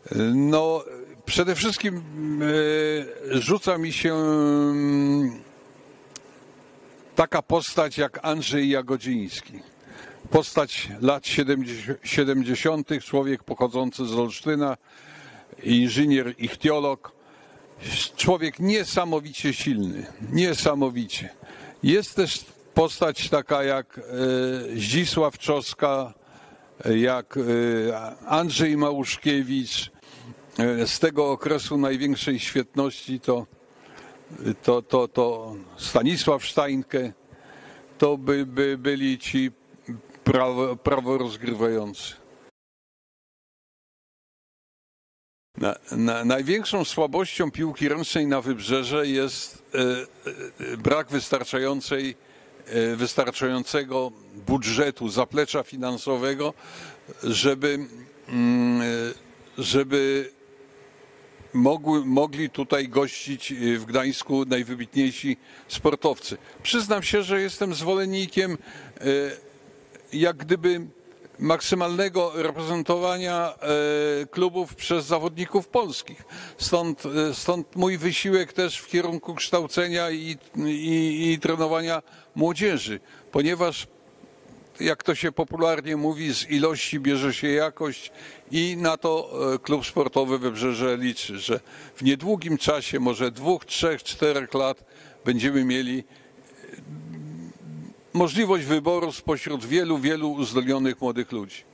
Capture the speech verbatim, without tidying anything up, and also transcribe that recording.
No, przede wszystkim rzuca mi się taka postać jak Andrzej Jagodziński. Postać lat siedemdziesiątych, człowiek pochodzący z Olsztyna, inżynier, ichtiolog. Człowiek niesamowicie silny, niesamowicie. Jest też postać taka jak Zdzisław Czoska, jak Andrzej Małuszkiewicz. Z tego okresu największej świetności to, to, to, to Stanisław Sztajnkę. To by, by byli ci prawo, prawo rozgrywający. Na, na, największą słabością piłki ręcznej na Wybrzeże jest e, e, brak wystarczającej, e, wystarczającego budżetu, zaplecza finansowego, żeby, mm, żeby mogły, mogli tutaj gościć w Gdańsku najwybitniejsi sportowcy. Przyznam się, że jestem zwolennikiem e, jak gdyby maksymalnego reprezentowania klubów przez zawodników polskich. Stąd, stąd mój wysiłek też w kierunku kształcenia i, i, i trenowania młodzieży, ponieważ jak to się popularnie mówi, z ilości bierze się jakość i na to klub sportowy Wybrzeże liczy, że w niedługim czasie, może dwóch, trzech, czterech lat będziemy mieli możliwość wyboru spośród wielu, wielu uzdolnionych młodych ludzi.